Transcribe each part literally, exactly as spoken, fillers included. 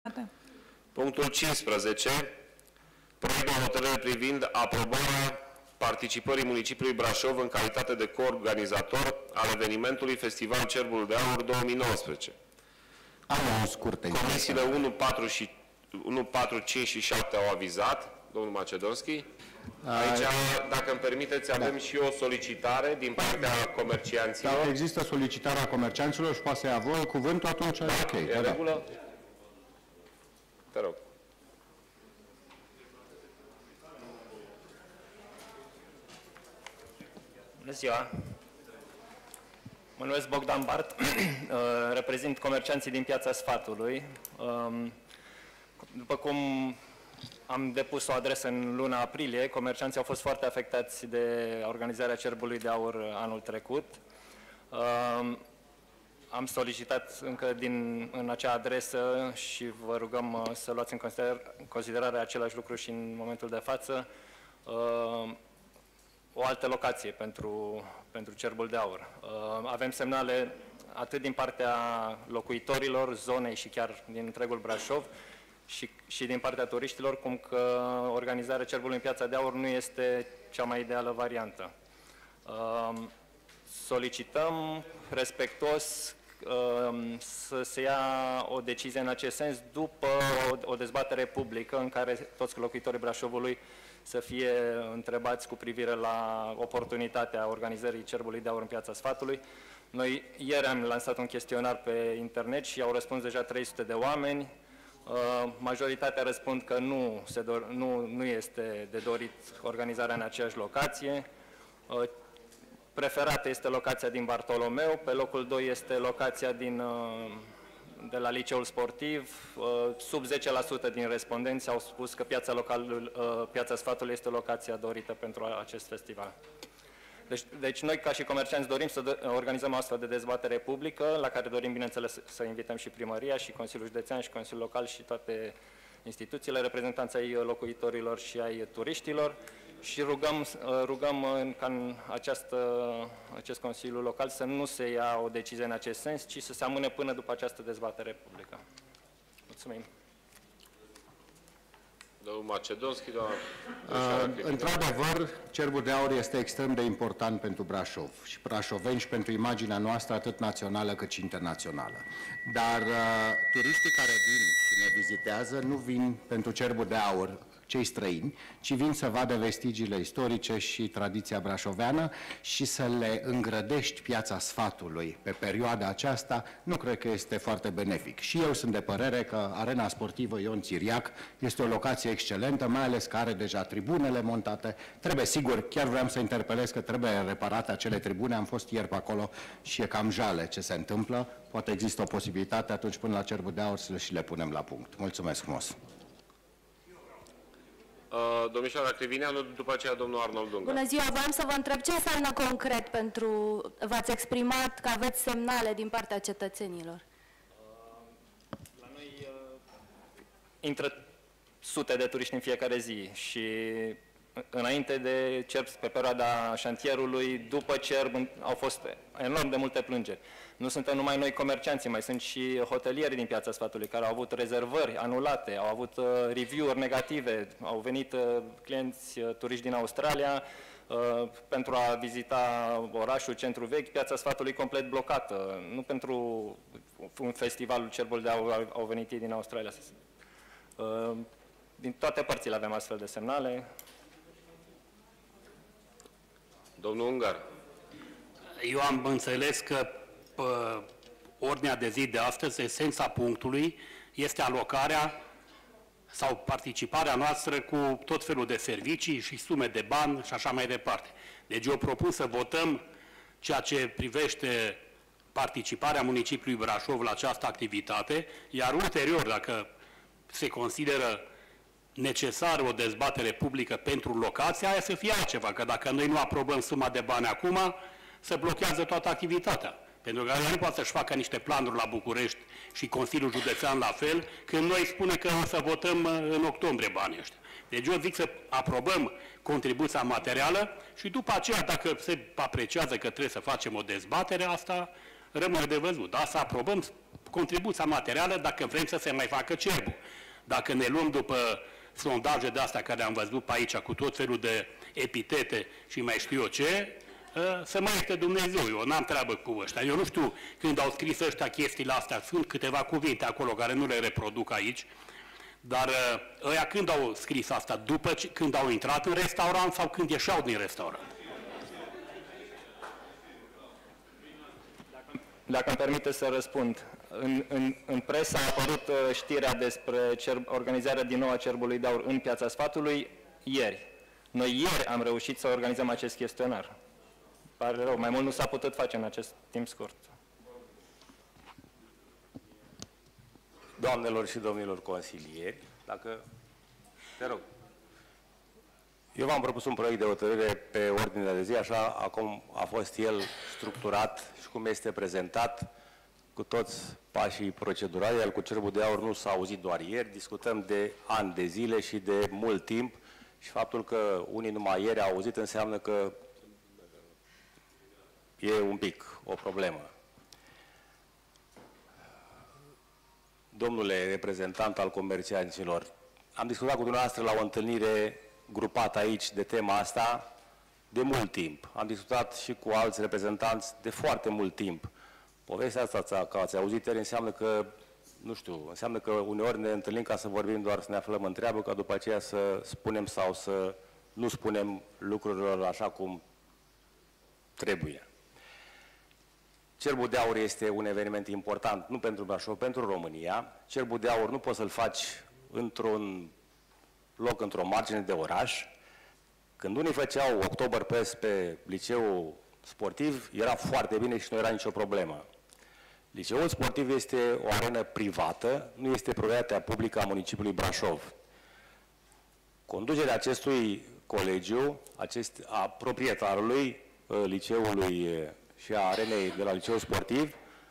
Punctul cincisprezece. Proiect de hotărâre privind aprobarea participării municipiului Brașov în calitate de coorganizator al evenimentului Festival Cerbul de Aur două mii nouăsprezece. Am o scurtă Comisiile unu, patru, și, unu, patru, cinci și șapte au avizat, domnul Macedonski. Aici, dacă îmi permiteți, avem da. și o solicitare din partea comercianților. Dacă există solicitarea comercianților și poate să ia voi cuvântul, atunci da. ok. E în regulă? Te rog. Bună ziua! Mă numesc Bogdan Bart, reprezint comercianții din Piața Sfatului. După cum am depus o adresă în luna aprilie, comercianții au fost foarte afectați de organizarea Cerbului de Aur anul trecut. Am solicitat încă din, în acea adresă și vă rugăm să luați în consider, considerare același lucru și în momentul de față, o altă locație pentru, pentru Cerbul de Aur. Avem semnale atât din partea locuitorilor zonei și chiar din întregul Brașov și, și din partea turiștilor, cum că organizarea Cerbului în Piața de Aur nu este cea mai ideală variantă. Solicităm respectuos să se ia o decizie în acest sens după o, o dezbatere publică în care toți locuitorii Brașovului să fie întrebați cu privire la oportunitatea organizării Cerbului de Aur în Piața Sfatului. Noi ieri am lansat un chestionar pe internet și au răspuns deja trei sute de oameni. Majoritatea răspund că nu, se dor, nu, nu este de dorit organizarea în aceeași locație. Preferată este locația din Bartolomeu, pe locul doi este locația din, de la Liceul Sportiv. Sub zece la sută din respondenți au spus că piața, local, piața Sfatului este locația dorită pentru acest festival. Deci, deci noi, ca și comercianți, dorim să organizăm o astfel de dezbatere publică, la care dorim, bineînțeles, să invităm și primăria, și Consiliul Județean, și Consiliul Local, și toate instituțiile, reprezentanții ai locuitorilor și ai turiștilor. Și rugăm, rugăm ca în această, acest Consiliu Local să nu se ia o decizie în acest sens, ci să se amâne până după această dezbatere publică. Mulțumim. Domnul Macedonski, doamna... Uh, Într-adevăr, Cerbul de Aur este extrem de important pentru Brașov și brașoveni și pentru imaginea noastră, atât națională cât și internațională. Dar uh, turiștii care vin și ne vizitează nu vin pentru Cerbul de Aur, cei străini, ci vin să vadă vestigiile istorice și tradiția brașoveană și să le îngrădești Piața Sfatului pe perioada aceasta, nu cred că este foarte benefic. Și eu sunt de părere că Arena Sportivă Ion Țiriac este o locație excelentă, mai ales că are deja tribunele montate. Trebuie, sigur, chiar vreau să interpelez că trebuie reparate acele tribune, am fost ieri pe acolo și e cam jale ce se întâmplă. Poate există o posibilitate atunci până la Cerbul de Aur să și le punem la punct. Mulțumesc frumos! Uh, domnișoara Crivineanu, după aceea domnul Arnold Dunga. Bună ziua, vreau să vă întreb ce înseamnă concret pentru... V-ați exprimat că aveți semnale din partea cetățenilor. Uh, la noi uh, intră sute de turiști în fiecare zi și înainte de cerb, pe perioada șantierului, după cerb, au fost enorm de multe plângeri. Nu suntem numai noi comercianții, mai sunt și hotelieri din Piața Sfatului care au avut rezervări anulate, au avut uh, review-uri negative, au venit uh, clienți uh, turiști din Australia uh, pentru a vizita orașul, centrul vechi, Piața Sfatului complet blocată. Nu pentru un festivalul Cerbul de Aur au venit ei din Australia. Uh, din toate părțile avem astfel de semnale. Domnul Ungar. Eu am înțeles că pe ordinea de zi de astăzi, esența punctului este alocarea sau participarea noastră cu tot felul de servicii și sume de bani și așa mai departe. Deci eu propun să votăm ceea ce privește participarea municipiului Brașov la această activitate, iar ulterior, dacă se consideră necesară o dezbatere publică pentru locația aia, să fie altceva, că dacă noi nu aprobăm suma de bani acum, se blochează toată activitatea. Pentru că nu poate să-și facă niște planuri la București și Consiliul Județean la fel, când noi spune că o să votăm în octombrie banii ăștia. Deci eu zic să aprobăm contribuția materială și după aceea, dacă se apreciază că trebuie să facem o dezbatere, asta rămâne de văzut. Da? Să aprobăm contribuția materială dacă vrem să se mai facă cerbul. Dacă ne luăm după sondaje de astea care am văzut pe aici cu tot felul de epitete și mai știu eu ce, să mă ierte Dumnezeu, eu n-am treabă cu ăștia. Eu nu știu când au scris ăștia chestiile astea, sunt câteva cuvinte acolo care nu le reproduc aici, dar ăia când au scris asta? După ce, când au intrat în restaurant sau când ieșeau din restaurant? Dacă îmi permite să răspund, în, în, în presă a apărut uh, știrea despre cer, organizarea din nou a Cerbului de Aur în Piața Sfatului ieri. Noi ieri am reușit să organizăm acest chestionar. Pare rău, mai mult nu s-a putut face în acest timp scurt. Doamnelor și domnilor consilieri, dacă... Te rog. Eu v-am propus un proiect de hotărâre pe ordinea de zi, așa acum a fost el structurat și cum este prezentat, cu toți pașii procedurali, iar cu Cerbul de Aur nu s-a auzit doar ieri, discutăm de ani de zile și de mult timp și faptul că unii numai ieri au auzit înseamnă că e un pic o problemă. Domnule reprezentant al comercianților, am discutat cu dumneavoastră la o întâlnire grupată aici de tema asta de mult timp. Am discutat și cu alți reprezentanți de foarte mult timp. Povestea asta, că ați auzit ieri, înseamnă că, nu știu, înseamnă că uneori ne întâlnim ca să vorbim doar să ne aflăm în treabă, ca după aceea să spunem sau să nu spunem lucrurilor așa cum trebuie. Cerbul de Aur este un eveniment important, nu pentru Brașov, pentru România. Cerbul de Aur nu poți să-l faci într-un loc, într-o margine de oraș. Când unii făceau Oktoberfest pe liceul sportiv, era foarte bine și nu era nicio problemă. Liceul sportiv este o arenă privată, nu este proprietatea publică a municipiului Brașov. Conducerea acestui colegiu, acest, a proprietarului liceului și a arenei de la liceul sportiv,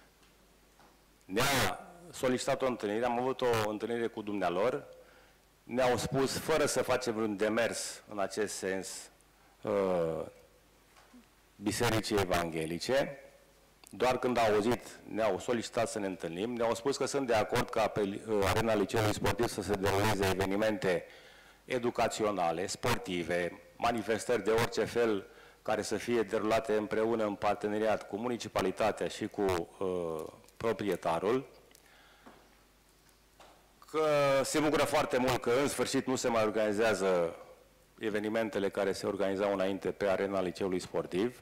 ne-a solicitat o întâlnire, am avut o întâlnire cu dumnealor, ne-au spus, fără să facem vreun demers în acest sens, uh, Bisericii Evanghelice, doar când au auzit, ne-au solicitat să ne întâlnim, ne-au spus că sunt de acord ca pe uh, arena liceului sportiv să se deruleze evenimente educaționale, sportive, manifestări de orice fel care să fie derulate împreună în parteneriat cu municipalitatea și cu uh, proprietarul, că se bucură foarte mult că în sfârșit nu se mai organizează evenimentele care se organizau înainte pe arena liceului sportiv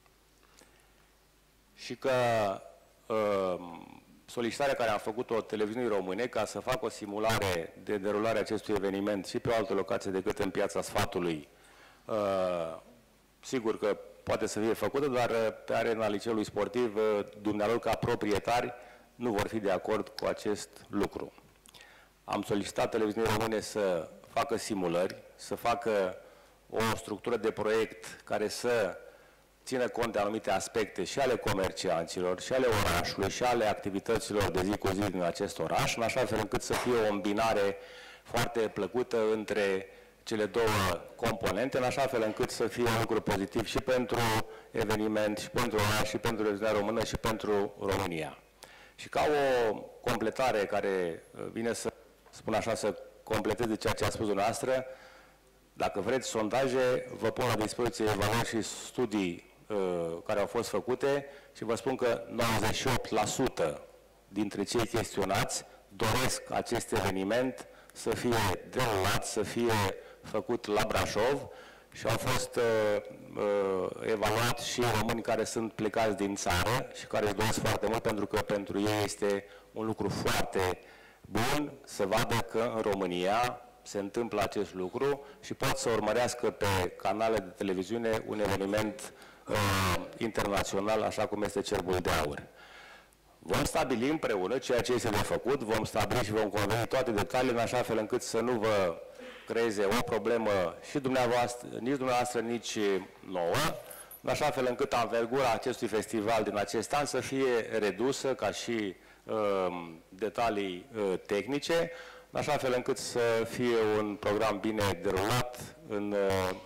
și că uh, solicitarea care am făcut-o televiziunii române ca să facă o simulare de derulare acestui eveniment și pe o altă locație decât în Piața Sfatului, uh, sigur că poate să fie făcută, dar pe arena liceului sportiv, dumnealor ca proprietari nu vor fi de acord cu acest lucru. Am solicitat televiziunii române să facă simulări, să facă o structură de proiect care să țină cont de anumite aspecte și ale comercianților, și ale orașului, și ale activităților de zi cu zi din acest oraș, în așa fel încât să fie o îmbinare foarte plăcută între cele două componente, în așa fel încât să fie un lucru pozitiv și pentru eveniment, și pentru oraș, și pentru televiziunea română, și pentru România. Și ca o completare care vine să spun așa, să completeze ceea ce a spus dumneavoastră, dacă vreți sondaje, vă pun la dispoziție evaluări și studii uh, care au fost făcute și vă spun că nouăzeci și opt la sută dintre cei chestionați doresc acest eveniment să fie derulat, să fie făcut la Brașov și au fost uh, uh, evaluați și români care sunt plecați din țară și care își doresc foarte mult pentru că pentru ei este un lucru foarte bun să vadă că în România se întâmplă acest lucru și pot să urmărească pe canale de televiziune un eveniment uh, internațional, așa cum este Cerbul de Aur. Vom stabili împreună ceea ce este de făcut, vom stabili și vom conveni toate detaliile în așa fel încât să nu vă creeze o problemă și dumneavoastră, nici dumneavoastră, nici nouă, în așa fel încât anvergura acestui festival din acest an să fie redusă ca și uh, detalii uh, tehnice, în așa fel încât să fie un program bine derulat în uh,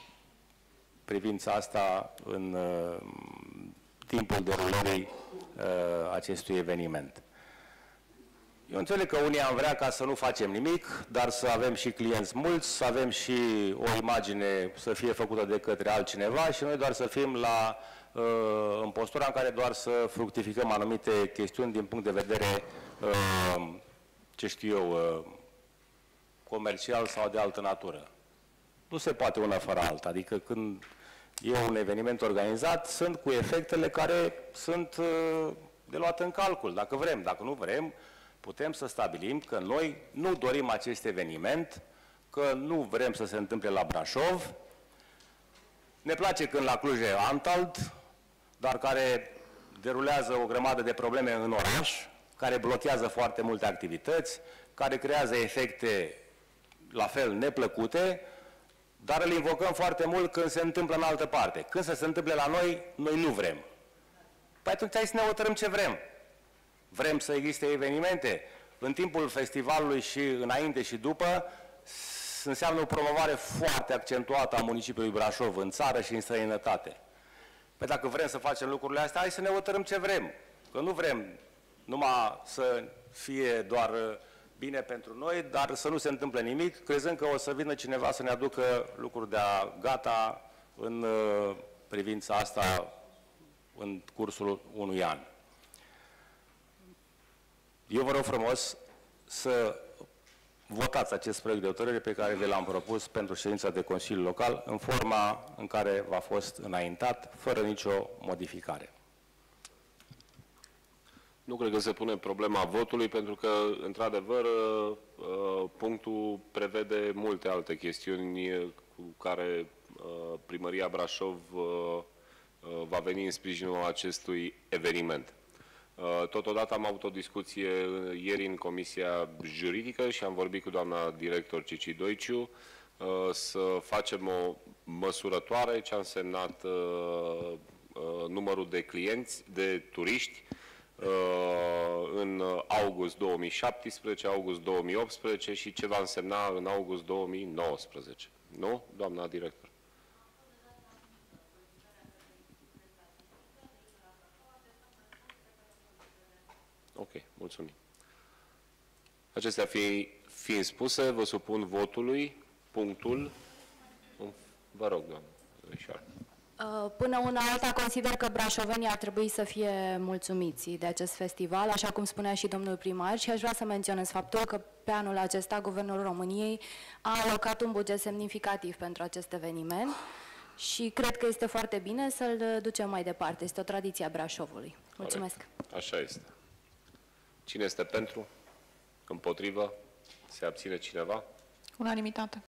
privința asta, în uh, timpul derulării uh, acestui eveniment. Eu înțeleg că unii am vrea ca să nu facem nimic, dar să avem și clienți mulți, să avem și o imagine să fie făcută de către altcineva și noi doar să fim la, uh, în postura în care doar să fructificăm anumite chestiuni din punct de vedere, uh, ce știu eu, uh, comercial sau de altă natură. Nu se poate una fără alta, adică când e un eveniment organizat, sunt cu efectele care sunt uh, de luat în calcul, dacă vrem. Dacă nu vrem, putem să stabilim că noi nu dorim acest eveniment, că nu vrem să se întâmple la Brașov. Ne place când la Cluj e Antalt, dar care derulează o grămadă de probleme în oraș, care blochează foarte multe activități, care creează efecte la fel neplăcute, dar îl invocăm foarte mult când se întâmplă în altă parte. Când să se întâmple la noi, noi nu vrem. Păi atunci hai să ne hotărâm ce vrem. Vrem să existe evenimente în timpul festivalului și înainte și după, înseamnă o promovare foarte accentuată a municipiului Brașov în țară și în străinătate. Păi dacă vrem să facem lucrurile astea, hai să ne hotărâm ce vrem. Că nu vrem numai să fie doar bine pentru noi, dar să nu se întâmple nimic, crezând că o să vină cineva să ne aducă lucruri de-a gata în privința asta în cursul unui an. Eu vă rog frumos să votați acest proiect de hotărâre pe care vi l-am propus pentru ședința de Consiliu Local în forma în care v-a fost înaintat, fără nicio modificare. Nu cred că se pune problema votului, pentru că, într-adevăr, punctul prevede multe alte chestiuni cu care Primăria Brașov va veni în sprijinul acestui eveniment. Totodată am avut o discuție ieri în Comisia Juridică și am vorbit cu doamna director Cici Doiciu să facem o măsurătoare ce a însemnat numărul de clienți, de turiști, în august două mii șaptesprezece, august două mii optsprezece și ce va însemna în august două mii nouăsprezece. Nu, doamna director? Ok, mulțumim. Acestea fi, fiind spuse, vă supun votului punctul. Vă rog, doamnă Mișoară. Până una alta, consider că brașovenii ar trebui să fie mulțumiți de acest festival, așa cum spunea și domnul primar, și aș vrea să menționez faptul că pe anul acesta Guvernul României a alocat un buget semnificativ pentru acest eveniment și cred că este foarte bine să-l ducem mai departe. Este o tradiție a Brașovului. Mulțumesc. Corect. Așa este. Cine este pentru? Împotrivă? Se abține cineva? Unanimitate.